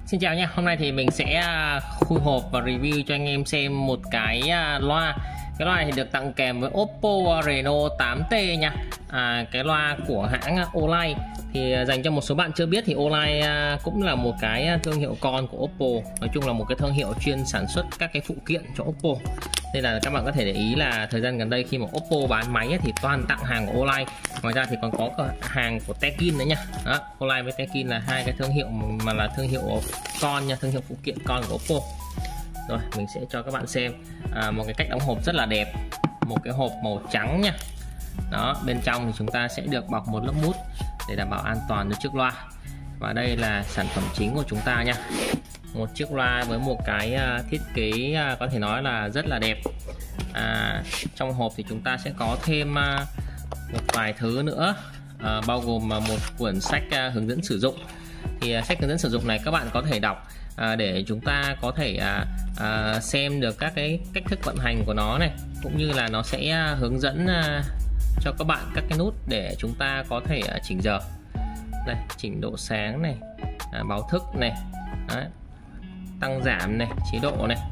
Xin chào nha, hôm nay thì mình sẽ khui hộp và review cho anh em xem một cái loa. Cái loa này thì được tặng kèm với Oppo Reno 8T nha. Cái loa của hãng Olight. Thì dành cho một số bạn chưa biết thì Olight cũng là một cái thương hiệu con của Oppo. Nói chung là một cái thương hiệu chuyên sản xuất các cái phụ kiện cho Oppo. Nên là các bạn có thể để ý là thời gian gần đây khi mà Oppo bán máy thì toàn tặng hàng của Olight. Ngoài ra thì còn có hàng của Tekin nữa nha. Đó, Olight với Tekin là hai cái thương hiệu mà là thương hiệu con nha, thương hiệu phụ kiện con của Oppo. Rồi mình sẽ cho các bạn xem một cái cách đóng hộp rất là đẹp. Một cái hộp màu trắng nha. Đó, bên trong thì chúng ta sẽ được bọc một lớp mút để đảm bảo an toàn cho chiếc loa. Và đây là sản phẩm chính của chúng ta nha. Một chiếc loa với một cái thiết kế có thể nói là rất là đẹp. Trong hộp thì chúng ta sẽ có thêm một vài thứ nữa, bao gồm một cuốn sách hướng dẫn sử dụng. Thì sách hướng dẫn sử dụng này các bạn có thể đọc để chúng ta có thể xem được các cái cách thức vận hành của nó này, cũng như là nó sẽ hướng dẫn cho các bạn các cái nút để chúng ta có thể chỉnh giờ này, chỉnh độ sáng này, báo thức này. Đấy, tăng giảm này, chế độ này.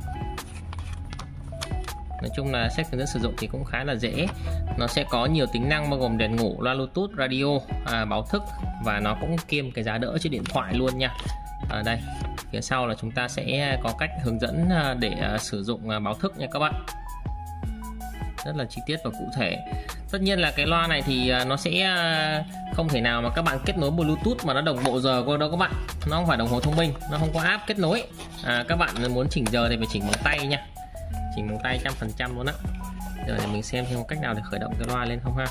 Nói chung là sách hướng dẫn sử dụng thì cũng khá là dễ. Nó sẽ có nhiều tính năng bao gồm đèn ngủ, loa Bluetooth, radio, báo thức, và nó cũng kiêm cái giá đỡ trên điện thoại luôn nha. Ở đây phía sau là chúng ta sẽ có cách hướng dẫn để sử dụng báo thức nha các bạn, rất là chi tiết và cụ thể. Tất nhiên là cái loa này thì nó sẽ không thể nào mà các bạn kết nối Bluetooth mà nó đồng bộ giờ qua đâu các bạn. Nó không phải đồng hồ thông minh, nó không có app kết nối. Các bạn muốn chỉnh giờ thì phải chỉnh bằng tay nha, chỉnh bằng tay 100% luôn á. Giờ để mình xem thêm một cách nào để khởi động cái loa lên không ha.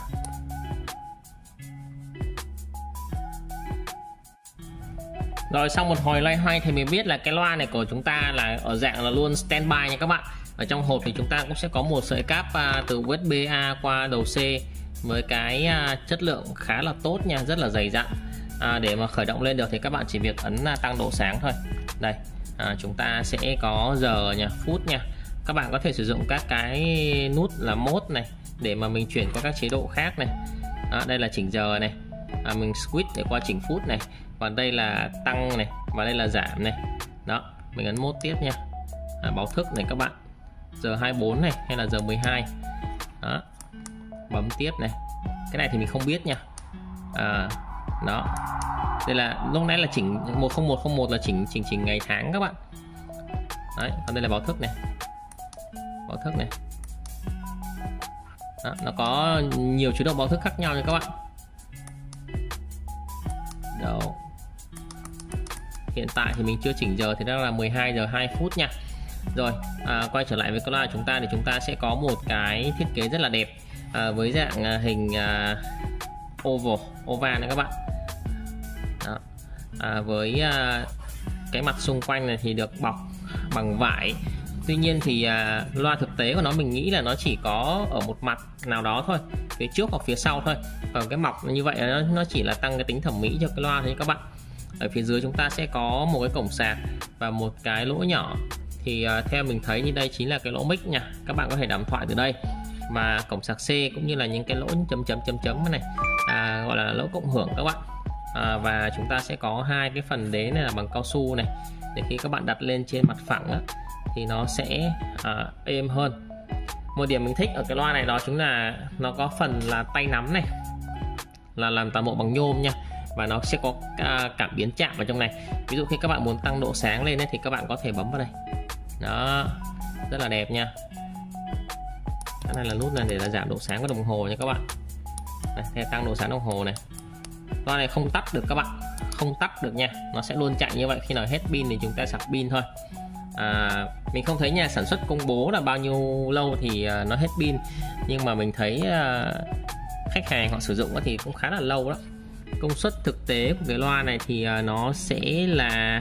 Rồi sau một hồi loay hoay thì mình biết là cái loa này của chúng ta là ở dạng là luôn standby nha các bạn. Ở trong hộp thì chúng ta cũng sẽ có một sợi cáp từ USB-A qua đầu C với cái chất lượng khá là tốt nha, rất là dày dặn. Để mà khởi động lên được thì các bạn chỉ việc ấn tăng độ sáng thôi. Đây, chúng ta sẽ có giờ nha, phút nha. Các bạn có thể sử dụng các cái nút là mode này để mà mình chuyển qua các chế độ khác này. Đây là chỉnh giờ này, mình switch để qua chỉnh phút này. Còn đây là tăng này, và đây là giảm này. Đó, mình ấn mode tiếp nha. Báo thức này các bạn, giờ 24 này hay là giờ 12. Đó, bấm tiếp này. Cái này thì mình không biết nha. Đó, đây là lúc nãy là chỉnh 10101 là chỉnh ngày tháng các bạn. Đấy, còn đây là báo thức này, báo thức này. Đó, nó có nhiều chế độ báo thức khác nhau nha các bạn. Đâu, hiện tại thì mình chưa chỉnh giờ thì đang là 12 giờ 2 phút nha. Rồi quay trở lại với cái loa của chúng ta thì chúng ta sẽ có một cái thiết kế rất là đẹp với dạng hình oval này các bạn. Đó. Với cái mặt xung quanh này thì được bọc bằng vải. Tuy nhiên thì loa thực tế của nó mình nghĩ là nó chỉ có ở một mặt nào đó thôi, phía trước hoặc phía sau thôi. Còn cái mọc như vậy nó chỉ là tăng cái tính thẩm mỹ cho cái loa thôi các bạn. Ở phía dưới chúng ta sẽ có một cái cổng sạc và một cái lỗ nhỏ. Thì theo mình thấy như đây chính là cái lỗ mic nha. Các bạn có thể đàm thoại từ đây. Và cổng sạc C cũng như là những cái lỗ chấm này gọi là lỗ cộng hưởng các bạn. Và chúng ta sẽ có hai cái phần đế này là bằng cao su này, để khi các bạn đặt lên trên mặt phẳng á, thì nó sẽ êm hơn. Một điểm mình thích ở cái loa này đó chính là nó có phần là tay nắm này, là làm toàn bộ bằng nhôm nha. Và nó sẽ có cảm biến chạm ở trong này. Ví dụ khi các bạn muốn tăng độ sáng lên ấy, thì các bạn có thể bấm vào đây. Đó, rất là đẹp nha. Cái này là nút này để là giảm độ sáng của đồng hồ nha các bạn. Đây, để tăng độ sáng đồng hồ này. Loa này không tắt được các bạn, không tắt được nha. Nó sẽ luôn chạy như vậy, khi nào hết pin thì chúng ta sạc pin thôi. Mình không thấy nhà sản xuất công bố là bao nhiêu lâu thì nó hết pin, nhưng mà mình thấy khách hàng họ sử dụng thì cũng khá là lâu đó. Công suất thực tế của cái loa này thì nó sẽ là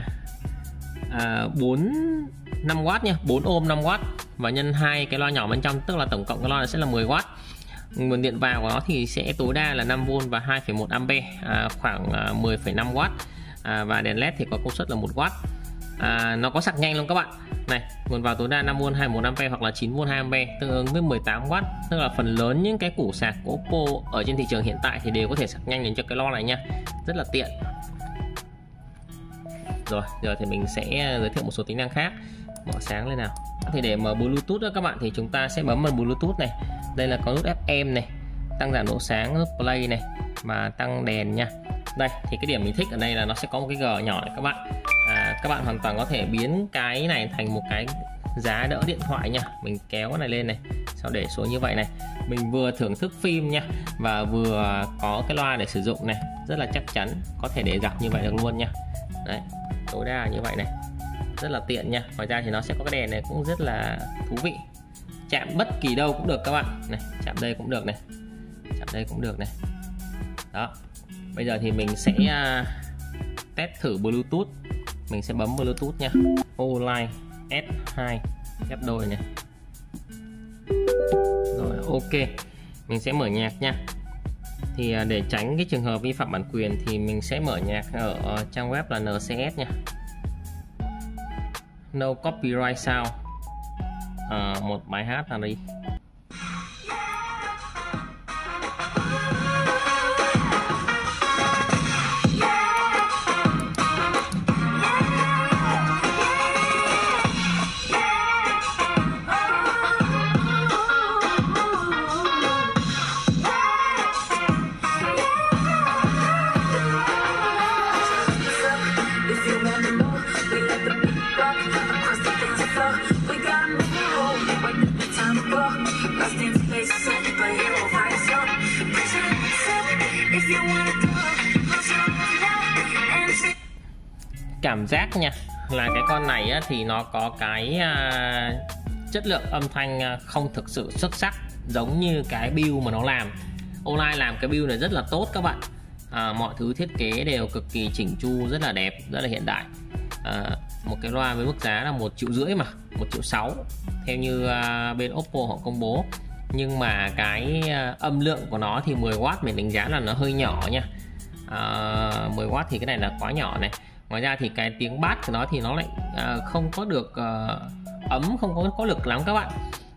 5W nha, 4 ohm 5W và nhân 2 cái loa nhỏ bên trong, tức là tổng cộng cái loa này sẽ là 10W. Nguồn điện vào của nó thì sẽ tối đa là 5V và 2,1A, khoảng 10,5W. Và đèn LED thì có công suất là 1W. Nó có sạc nhanh luôn các bạn. Này, nguồn vào tối đa 5V 21A hoặc là 9V 2A, tương ứng với 18W. Tức là phần lớn những cái củ sạc của Oppo ở trên thị trường hiện tại thì đều có thể sạc nhanh đến cho cái loa này nha. Rất là tiện. Rồi giờ thì mình sẽ giới thiệu một số tính năng khác. Mở sáng lên nào. Thì để mở Bluetooth đó các bạn thì chúng ta sẽ bấm vào Bluetooth này. Đây là có nút FM này, tăng giảm độ sáng, nút play này và tăng đèn nha. Đây thì cái điểm mình thích ở đây là nó sẽ có một cái G nhỏ này các bạn. Các bạn hoàn toàn có thể biến cái này thành một cái giá đỡ điện thoại nha. Mình kéo cái này lên này, sau để xuống như vậy này. Mình vừa thưởng thức phim nha, và vừa có cái loa để sử dụng này, rất là chắc chắn, có thể để dọc như vậy được luôn nha. Đấy, tối đa như vậy này, rất là tiện nha. Ngoài ra thì nó sẽ có cái đèn này cũng rất là thú vị. Chạm bất kỳ đâu cũng được các bạn này, chạm đây cũng được này, chạm đây cũng được này. Đó, bây giờ thì mình sẽ test thử Bluetooth. Mình sẽ bấm Bluetooth nha, Olight S2 ghép đôi này. Rồi ok, mình sẽ mở nhạc nha. Thì để tránh cái trường hợp vi phạm bản quyền thì mình sẽ mở nhạc ở trang web là NCS nha, No Copyright Sound. Một bài hát nào đi. Cảm giác nha là cái con này á, thì nó có cái chất lượng âm thanh không thực sự xuất sắc giống như cái build mà nó làm. Olight làm cái build này rất là tốt các bạn. Mọi thứ thiết kế đều cực kỳ chỉnh chu, rất là đẹp, rất là hiện đại. Một cái loa với mức giá là 1,5 triệu mà 1,6 triệu theo như bên Oppo họ công bố. Nhưng mà cái âm lượng của nó thì 10W mình đánh giá là nó hơi nhỏ nha. 10W thì cái này là quá nhỏ này. Ngoài ra thì cái tiếng bass của nó thì nó lại không có được ấm, không có lực lắm các bạn.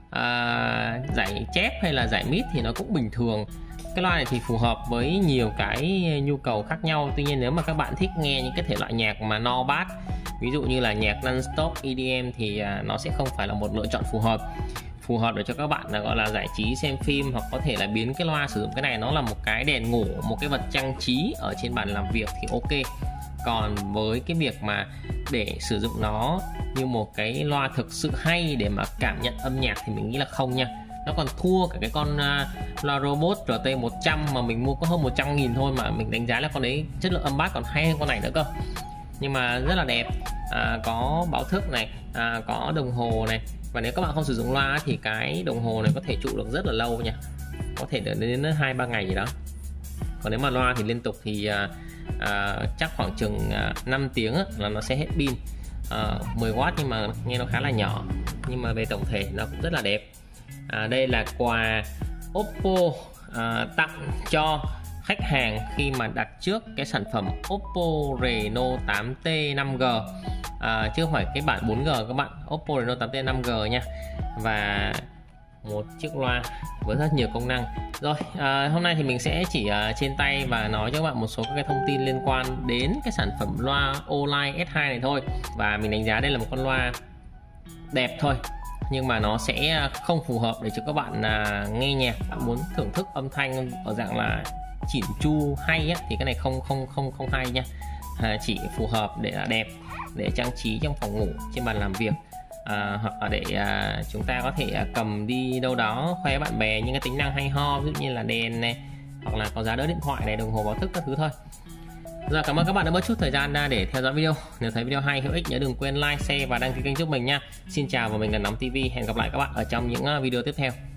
Giải chép hay là giải mid thì nó cũng bình thường. Cái loa này thì phù hợp với nhiều cái nhu cầu khác nhau. Tuy nhiên nếu mà các bạn thích nghe những cái thể loại nhạc mà no bass, ví dụ như là nhạc non-stop EDM thì nó sẽ không phải là một lựa chọn phù hợp để cho các bạn là gọi là giải trí xem phim, hoặc có thể là biến cái loa sử dụng cái này nó là một cái đèn ngủ, một cái vật trang trí ở trên bàn làm việc thì ok. Còn với cái việc mà để sử dụng nó như một cái loa thực sự hay để mà cảm nhận âm nhạc thì mình nghĩ là không nha. Nó còn thua cả cái con loa robot RT100 mà mình mua có hơn 100.000 thôi, mà mình đánh giá là con đấy chất lượng âm bass còn hay hơn con này nữa cơ. Nhưng mà rất là đẹp, có báo thức này, có đồng hồ này. Và nếu các bạn không sử dụng loa thì cái đồng hồ này có thể trụ được rất là lâu nha, có thể đến 2-3 ngày gì đó. Còn nếu mà loa thì liên tục thì chắc khoảng chừng 5 tiếng là nó sẽ hết pin. 10W nhưng mà nghe nó khá là nhỏ, nhưng mà về tổng thể nó cũng rất là đẹp. Đây là quà Oppo tặng cho khách hàng khi mà đặt trước cái sản phẩm Oppo Reno 8T 5G, chứ không phải cái bản 4G các bạn. Oppo Reno 8T 5G nha, và một chiếc loa với rất nhiều công năng. Rồi hôm nay thì mình sẽ chỉ trên tay và nói cho các bạn một số các cái thông tin liên quan đến cái sản phẩm loa Olight S2 này thôi. Và mình đánh giá đây là một con loa đẹp thôi, nhưng mà nó sẽ không phù hợp để cho các bạn nghe nhạc. Bạn muốn thưởng thức âm thanh ở dạng là chỉn chu hay á, thì cái này không hay nha. Chỉ phù hợp để là đẹp, để trang trí trong phòng ngủ, trên bàn làm việc, hoặc là để chúng ta có thể cầm đi đâu đó khoe bạn bè những cái tính năng hay ho, ví dụ như là đèn này, hoặc là có giá đỡ điện thoại này, đồng hồ báo thức các thứ thôi. Rồi, cảm ơn các bạn đã bớt chút thời gian ra để theo dõi video. Nếu thấy video hay hữu ích nhớ đừng quên like, share và đăng ký kênh giúp mình nha. Xin chào và mình là Nóng TV. Hẹn gặp lại các bạn ở trong những video tiếp theo.